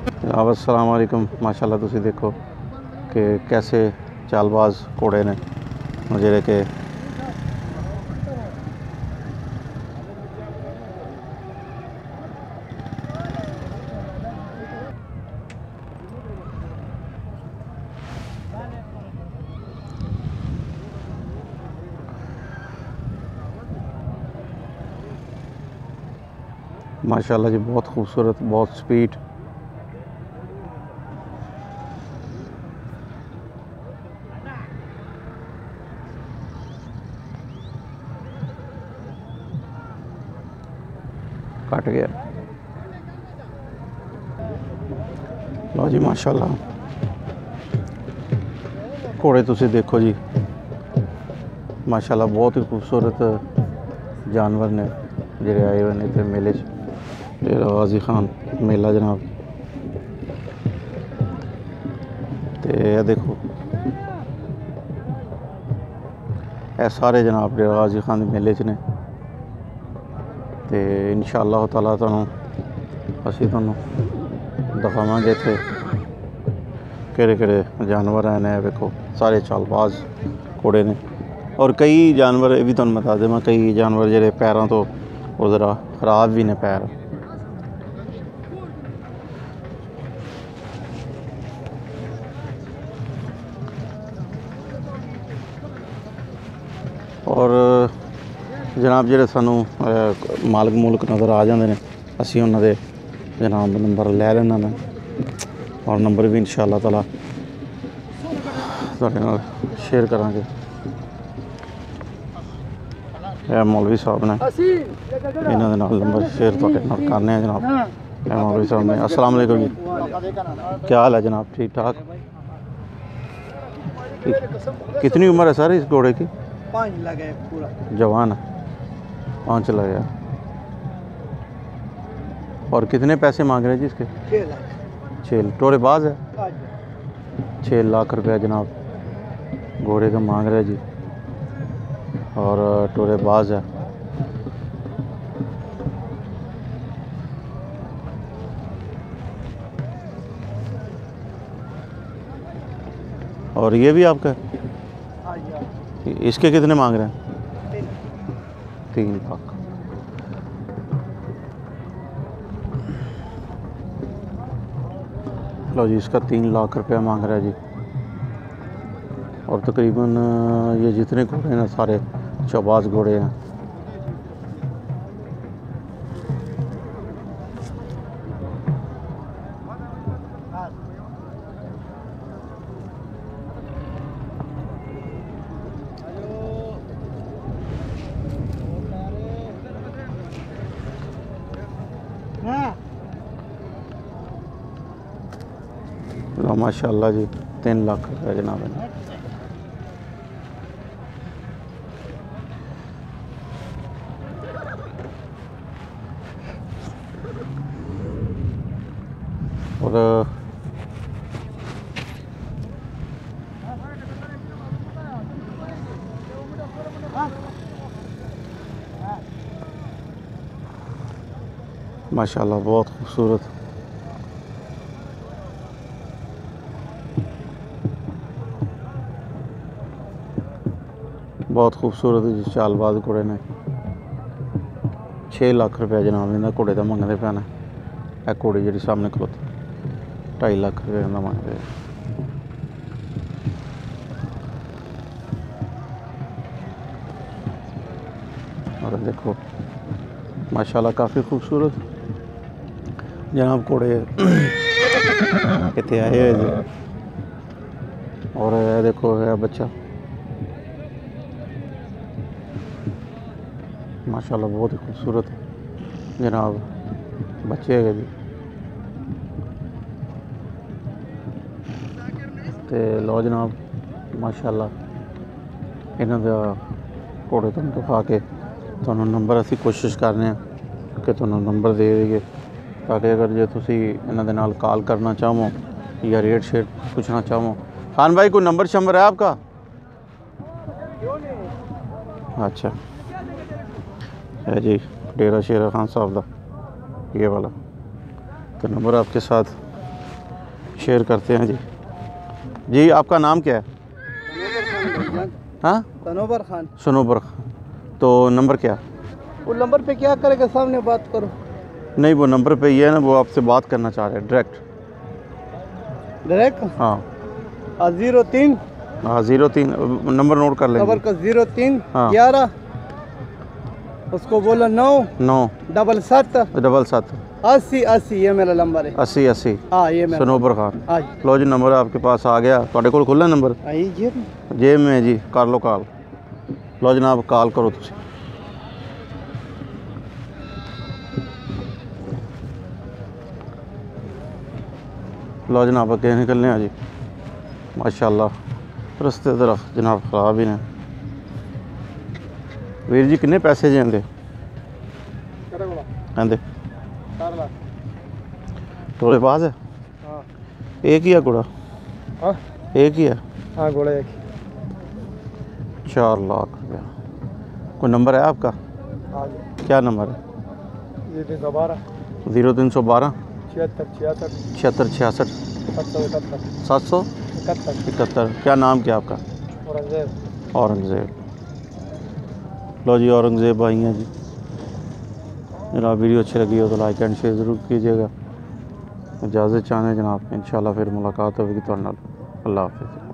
जनाब अस्सलाम वालेकुम। माशाल्लाह तुसी देखो कि कैसे चालबाज घोड़े ने जेह्ड़े कि माशाल्लाह जी बहुत खूबसूरत, बहुत स्पीड। कट गया। लो जी माशाल्लाह घोड़े तुसी देखो जी, माशाल्लाह बहुत ही खूबसूरत जानवर ने जेह्ड़े आए हुए ने इत्थे मेले च। गाजी खान मेला जनाब, ते देखो ये सारे जनाब गाजी खान मेले च ने। ते इंशाअल्लाह ताला तुहानू असीं तुहानू दिखावांगे इत्थे केड़े जानवर हैं। देखो सारे चालबाज घोड़े ने, और कई जानवर ये भी तुहानू बता देवां, कई जानवर जेह्ड़े पैरां तो ओह् ज़रा खराब भी ने पैर। और जनाब जेह्ड़े सानू मालक मुल्क नज़र आ जाते हैं, असीं उन्हां दे जनाब नंबर लै लैना ने, और नंबर भी इंशाअल्लाह ताला तुहाडे नाल शेयर करांगे। यह मौलवी साहब ने, इन्हां दे नाल नंबर शेयर तुहाडे नाल करने हैं जनाब। यह मौलवी साहब ने। अस्सलाम वालेकुम जी, क्या हाल है जनाब? ठीक ठाक। कितनी उम्र है सर इस घोड़े की? 5 लगे पूरा जवान है, 5 लगे। और कितने पैसे मांग रहे हैं जी इसके? 6 लाख। 6 टोरेबाज है, 6 लाख रुपया जनाब घोड़े का मांग रहे जी, और टोरेबाज है। और ये भी आपका है? इसके कितने मांग रहे हैं? 3 लाख। लो जी, इसका 3 लाख रुपया मांग रहा है जी। और तकरीबन ये जितने घोड़े हैं सारे चालबाज घोड़े हैं। लो माशाल्लाह जी 3 लाख रुपया जनाब है। और माशाल्लाह बहुत खूबसूरत, बहुत खूबसूरत चालबाज घोड़े ने। 6 लाख रुपया जनाब इन्हें घोड़े का मंगते पैना। यह घोड़ी जी सामने खलोती 2.5 लाख रुपये का मंगते। और देखो माशाल्लाह काफ़ी खूबसूरत जनाब घोड़े इतने आए हुए जी। और यह देखो है बच्चा, माशाल्लाह बहुत ही खूबसूरत जनाब बच्चे है जी। तो लो जनाब माशाल्लाह इन्हों का घोड़े तुम दिखा के तुहानू नंबर असी कोशिश करने कि तुहानू नंबर दे देंगे, ताकि अगर जो तुसी इन्हों दे नाल कॉल करना चाहो या रेट शेट पूछना चाहो। खान भाई कोई नंबर शंबर है आपका? अच्छा है जी, डेरा शेरा खान साहब का ये वाला, तो नंबर आपके साथ शेयर करते हैं जी। जी आपका नाम क्या है? हाँ, सनोबर खान। सनोबर खान। तो नंबर क्या? वो नंबर पे क्या करेगा, सामने बात करो। नहीं, वो नंबर पे ही है ना, वो आपसे बात करना चाह रहे हैं डायरेक्ट। हाँ 03 हाँ, 03 नंबर नोट कर खबर लेंगे। का 03 हाँ। 11, उसको बोलो 9 9 77 77 80 80, ये मेरा नंबर है। 80 80। हाँ ये मेरा सनोबर खान। हाँ जी। लो जी, नंबर आपके पास आ गया। ਤੁਹਾਡੇ ਕੋਲ खुला नंबर? आई जी। जेब में है जी, कर लो कॉल। लो जनाब, कॉल करो तुसी। लो जनाब, अगे निकलने हैं जी। माशाल्लाह रस्ते दरख्त जनाब ख़राब ही ने। वीर जी किन्ने पैसे देंगे? आंदे थोड़े पास है। हाँ एक ही है घोड़ा? हाँ एक ही है। हाँ, घोड़ा एक। 4 लाख रुपया। कोई नंबर है आपका? हाँ जी। क्या नंबर है? 0312 0312 76 76 66 771 771। क्या नाम क्या आपका? औरंगजेब। औरंगज़ेब। लो जी, औरंगज़ेब भाई हैं जी। जनाब वीडियो अच्छी लगी हो तो लाइक एंड शेयर ज़रूर कीजिएगा। इजाज़त चाहें जनाब, इंशाल्लाह फिर मुलाकात होगी। अल्लाह हाफ़िज़।